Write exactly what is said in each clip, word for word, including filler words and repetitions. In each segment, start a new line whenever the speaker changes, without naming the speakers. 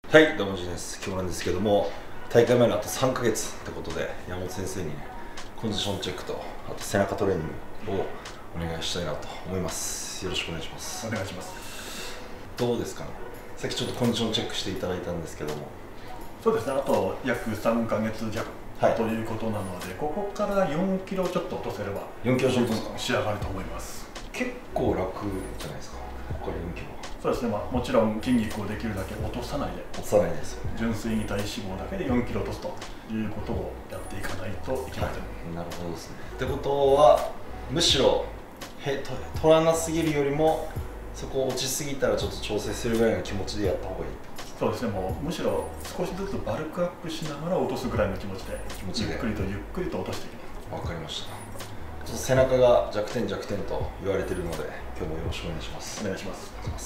はい、どうもじです。今日なんですけども、大会前のあとさんかげつってことで、山本先生に、ね、コンディションチェックと、あと背中トレーニングをお願いしたいなと思います。よろしくお願いします。
お願いします。
どうですかね。さっきちょっとコンディションチェックしていただいたんですけども。
そうですね、あと約さんかげつ弱、はい、ということなので、ここからよんキロちょっと落とせれば、
よんキロちょっと
仕上がると思います。
結構楽じゃないですか、ここからよんキロ。
そうですね、まあ、もちろん筋肉をできるだけ落とさないで、
落とさないですよね。
純粋に体脂肪だけでよんキロ落とすということをやっていかないといけません。
はい、なるほどですね。ってことは、むしろへと取らなすぎるよりも、そこを落ちすぎたらちょっと調整するぐらいの気持ちでやった方がいい。
そうですね、もうむしろ少しずつバルクアップしながら落とすぐらいの気持ちで、気持ちでゆっくりとゆっくりと落としていきます。
わかりました。ちょっと背中が弱点弱点と言われているので、今日もよろしくお願いします。
お願いします。
お願いします。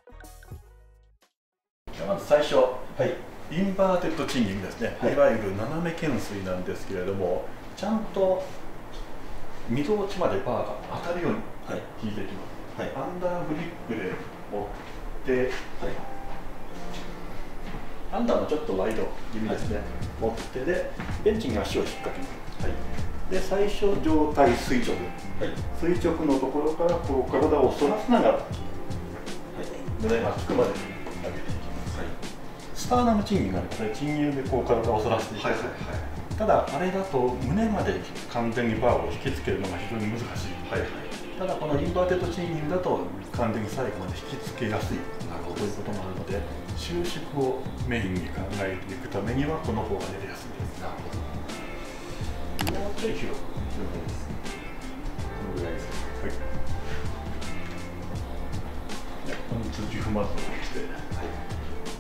まず最初、
はい、
インバーテッドチンギングですね、はい、いわゆる斜め懸垂なんですけれども、ちゃんとみぞおちまでバーが当たるように引いていきます。はい、アンダーグリップで持って、はい、アンダーのちょっとワイド気味ですね、はい、持ってで、ベンチに足を引っ掛けます。はい、で最初、上体垂直、はい、垂直のところからこう体を反らせながら、はい、胸がつくまで上げていきます。スターナムチンギングなんですね、チンギングでこう体を反らせていきます。ただ、あれだと胸まで完全にバーを引きつけるのが非常に難しい。はいはい、ただ、このインバーテッドチンギングだと完全に最後まで引きつけやすいということもあるので、収縮をメインに考えていくためにはこの方がやりやすいです。なるほど。もうちょい広く。このぐらいですね。はい。この通じ踏まずをして、はい、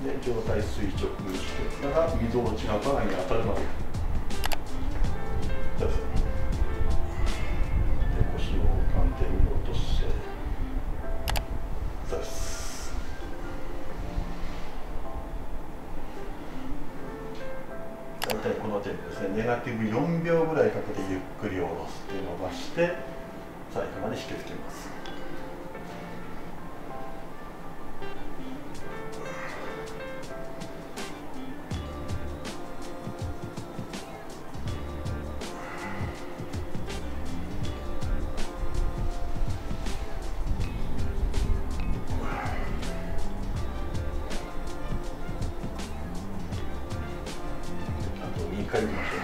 で上体垂直してからみぞおちがバーに当たるまで。で腰を完全に落として、そうです。大体この点ですね、ネガティブよんびょうぐらいかけてゆっくり下ろして伸ばして、最後まで引きつけます。にかい見ましょう。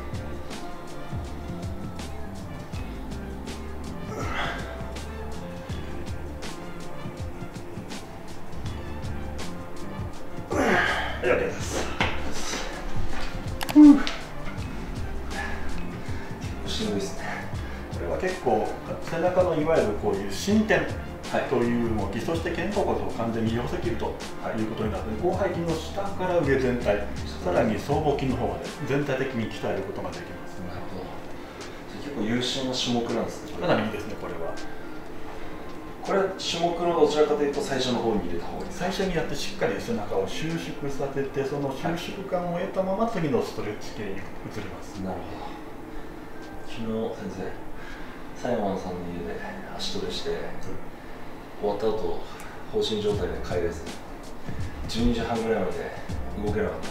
ありがとうございます。
しんどいですね。
これは結構背中のいわゆるこういう伸展というのを基礎して肩甲骨を完全に寄せ切るということになって、広背筋の下から上全体、さらに僧帽筋の方まで全体的に鍛えることができます。
なるほど。結構優秀な種目なんですね。
かなりいいですね、これは。
これは種目のどちらかというと最初の方に入れた方がいいですか。
最初にやってしっかり背中を収縮させて、その収縮感を得たまま次のストレッチ系に移ります。
なるほど。昨日先生、サイモンさんの家で足トレして、うん、終わった後放心状態で帰れず、じゅうにじはんぐらいまで動けなかったん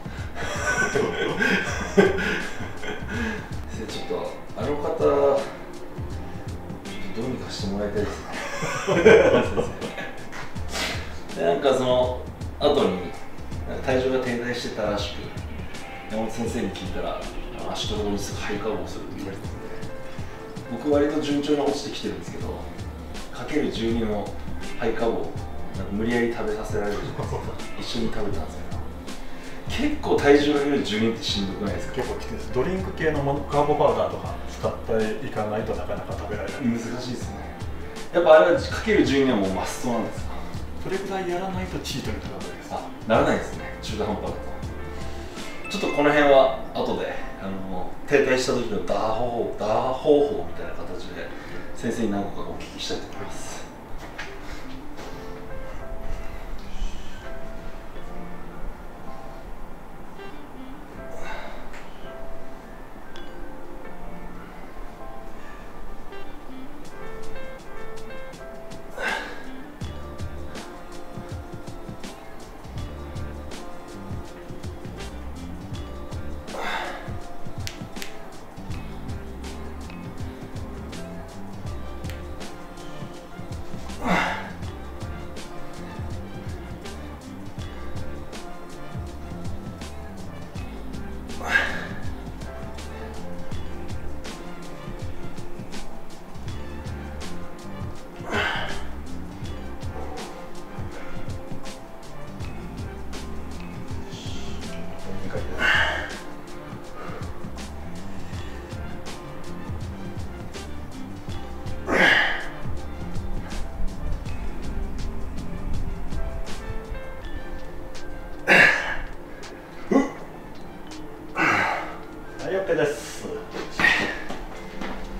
ですよ。ちょっとあの方、ちょっとどうにかしてもらいたいですね。でなんかその後に体重が停滞してたらしく、山本先生に聞いたら足トレ後にすぐハイカーブをするって言われてたんで、僕割と順調に落ちてきてるんですけど、かけるじゅうにのハイカーブをなんか無理やり食べさせられるじゃないですか。一緒に食べたんですけど、結構体重かけるじゅうにってしんどくないですか。
結構きついです。ドリンク系のもの、カーボパウダーとか使っていかないとなかなか食べられない。
難しいですね。やっぱあれはかけるじゅうにはもうマストなんですか。
それぐらいやらないとチートにならないです。
あ、ならないですね、中途半端だと。ちょっとこの辺は後であの停滞した時の打破方法、打破方法みたいな形で先生に何個かお聞きしたいと思います。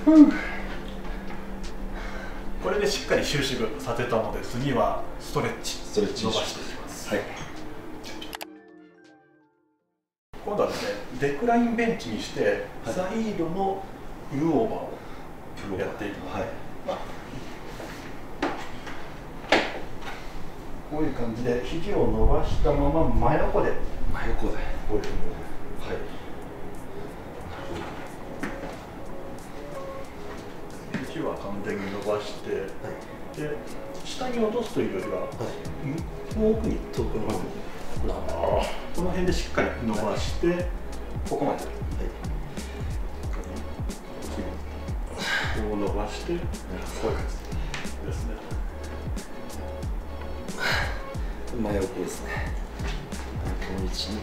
これでしっかり収縮させたので、次はストレッチ
ストレッチ
伸ばしていきます。
はい。
今度はですね、デクラインベンチにして、
はい、
サイドのプルオーバーをやっていきます。はい、まあ、こういう感じで肘を伸ばしたまま真横で
真横で
こういうふうに、はい、肘は完全に伸ばして、はい、で下に落とすというよりは、はい、遠くに遠くの方にこの辺でしっかり伸ばして、はい、ここまで、はい、こう伸ばして、こういう感じですね。
真横ですね。この位置に。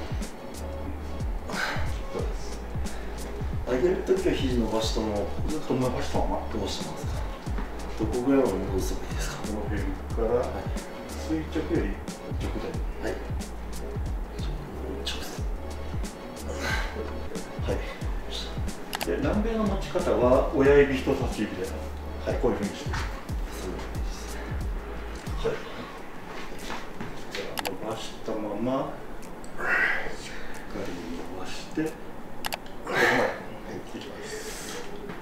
そうです。上げるときは肘伸ばしたのを
ずっと伸ばしたまま
伸ばしてますか。どこぐらいまで戻せばいいですか。
この辺から、はい、垂直より直前。はい。
直
線。はい。で、南米の持ち方は親指、人差し指で、はい、こういうふうにして。そうですね。はい。伸ばしたまましっかり伸ばしてここまで、はい、いきます。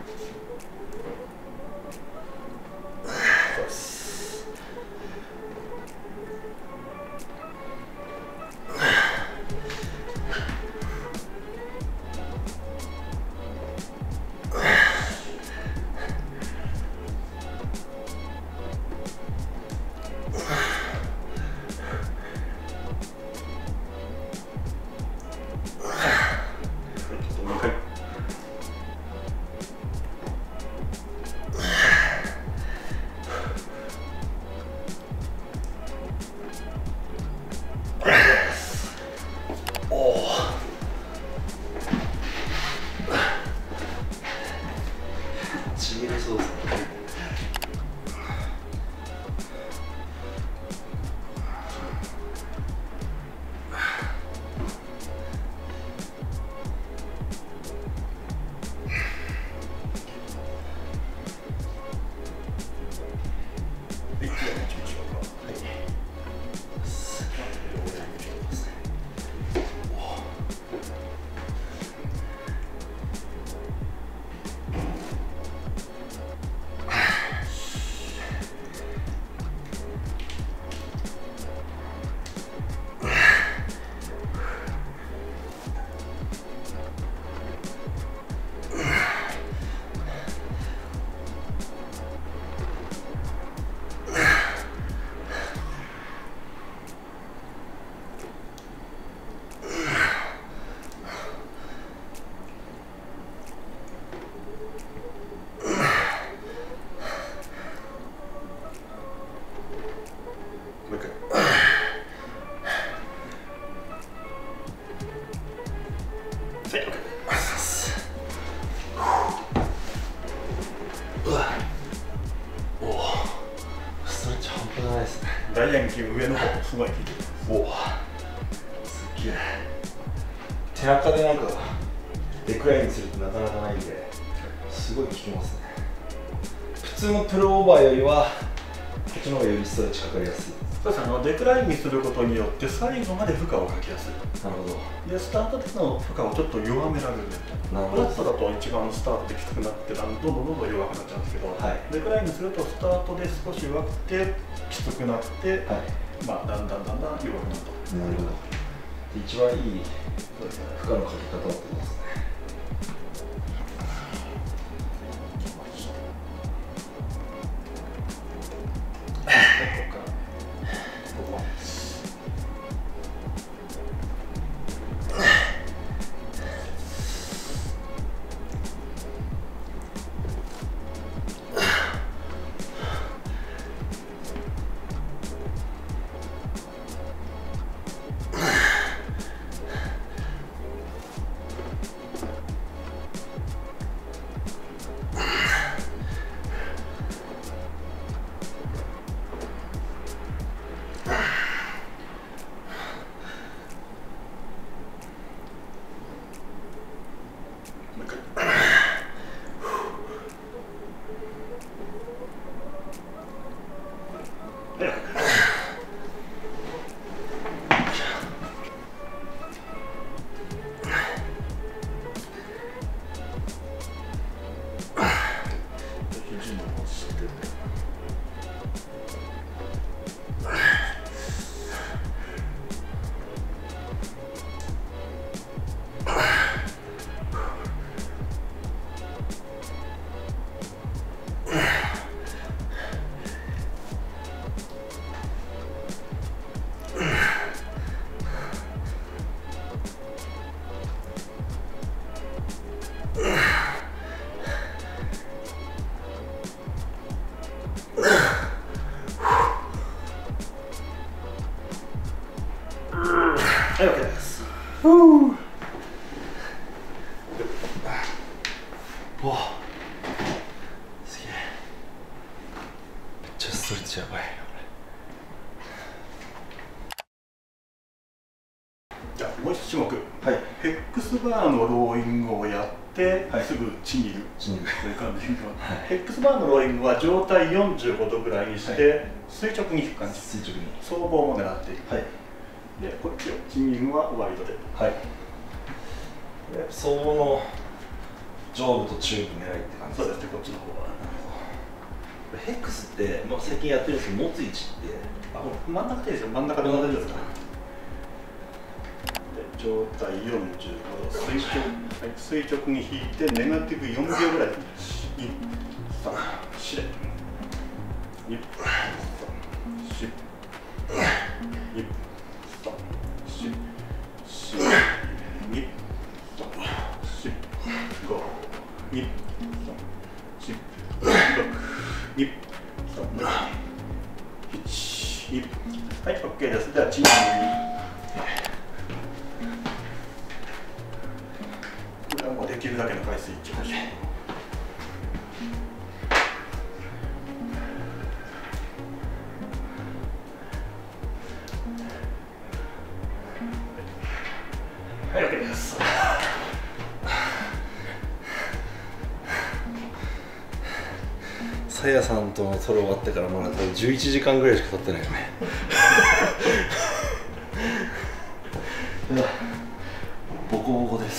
そうです。ダイヤンキー上の方すごい効いてる。
おお、すっげえ。背中でなんかデクラインするってなかなかないんで、すごい効きますね。普通のプルオーバーよりはこっちの方がよりストレッチかかりやすい。
そうですね、あのデクラインにすることによって最後まで負荷をかけやすい。
なるほど。
でスタートでの負荷をちょっと弱められる。フラットだと一番スタートできつくなってどんどんどんどん弱くなっちゃうんですけど、はい、デクラインにするとスタートで少し弱くてきつくなって、はい、まあだんだんだんだん弱くなると。
なるほど。一番いい負荷のかけ方だと思いますね。
はい、 OK です。ふう。
おお、すげえ。めっちゃストレッチやばいなこ
れ。じゃあもう一種目、
はい、
ヘックスバーのローイングをやって、はい、すぐチニグ
チニグ
という感じで、はい、ヘックスバーのローイングは上体よんじゅうごどぐらいにして、はい、垂直に引く感じ、
垂直に
僧帽も狙っている、はい、でこっちをチニグはワイドで、はい、
で僧帽の上部と中部狙いって感じ。
そうですね、こっちの方は。
ヘックスって、まあ、最近やってるんですけど、持つ位置って、
あ、真ん中でいいですよ、真ん中で同じですか。で、上体よんじゅうごど、垂直、はい、垂直に引いて、ネガティブよんびょうぐらいで、に、さん、よん、に、さん、よん、に、さん、よん、に、さん、ご、に、さん、よん、ろく、に、さん、いち、に、はい、OK です。では、チンに。これはもうできるだけの回数いっちゃいましょう。はい、OK です。
さやさんとのトロ終わってからまだ多分じゅういちじかんぐらいしか経ってないよね。ボコボコです。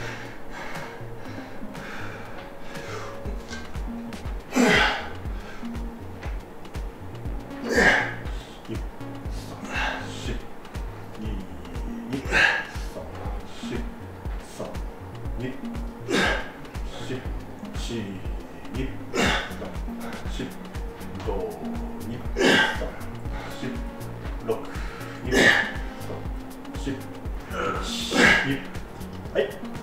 はい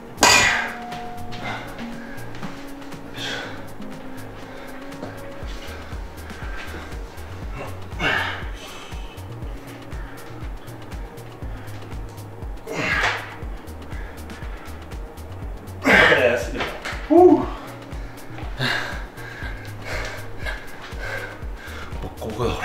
。OK です。
ここだこれ。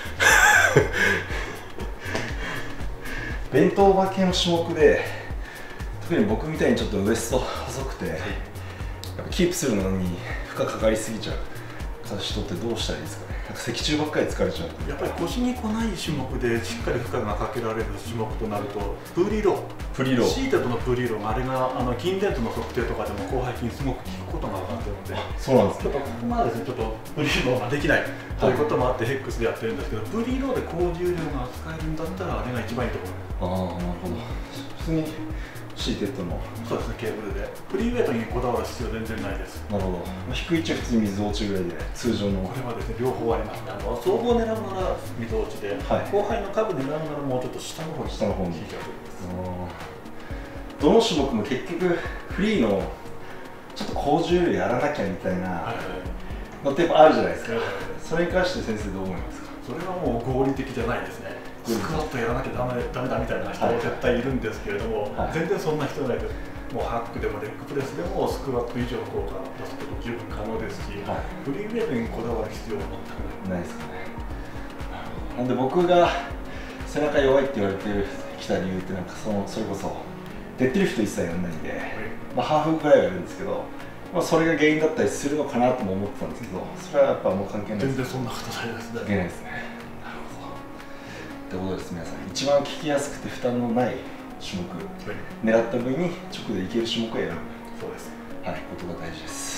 弁当場系の種目で特に僕みたいにちょっとウエスト細くて、はい、やっぱキープするのに負荷かかりすぎちゃう人ってどうしたらいいですかね。なんか脊柱ばっかり疲れちゃう。
やっぱり腰に来ない種目でしっかり負荷がかけられる種目となるとプーリーロー、
プリーロー、
シーテッドのプーリーローがあれがあの筋電図の測定とかでも広背筋すごく効くことが分かっているので、
そうなんです、
ちょっとここまでですね、ちょっとプリーローができないということもあってヘックスでやってるんですけど、プリーローで高重量が使えるんだったらあれが一番いいと思います。
ああ、なるほど。普通にシーテッドの、
そうですね、ケーブルでフリーウェイトにこだわる必要全然ないです。
なるほど。低い位置は普通に水落ちぐらいで通常の、
これはですね、両方ありますね。あの総合狙うなら水落ちで、はい、後輩の下部狙うならもうちょっと下の方に
下の方に
引いちゃうということです。
どの種目も結局フリーのちょっと高重量やらなきゃみたいなのってやっぱあるじゃないですか。それに関して先生どう思いますか。
それはもう合理的じゃないですね。スクワットやらなきゃダメダメだみたいな人は絶対いるんですけれども、はい、全然そんな人ないです。もうハックでもレッグプレスでもスクワット以上の効果を出すこと十分可能ですし、はい、フリーウェイトにこだわる必要は全くない。
ないですかね。なんで僕が背中弱いって言われてきた理由ってなんかそのそれこそデッドリフト一切やらないんで、はい、まあハーフぐらいはやるんですけど、まあ、それが原因だったりするのかなとも思ってたんですけど、それはやっぱもう関係ないです。
全然そんなことないですね。
関係ないですね。なるほど。ってことです、皆さん。一番効きやすくて負担のない種目、はい、狙った部位に直でいける種目を選ぶ、
そうです、
はい、ことが大事です。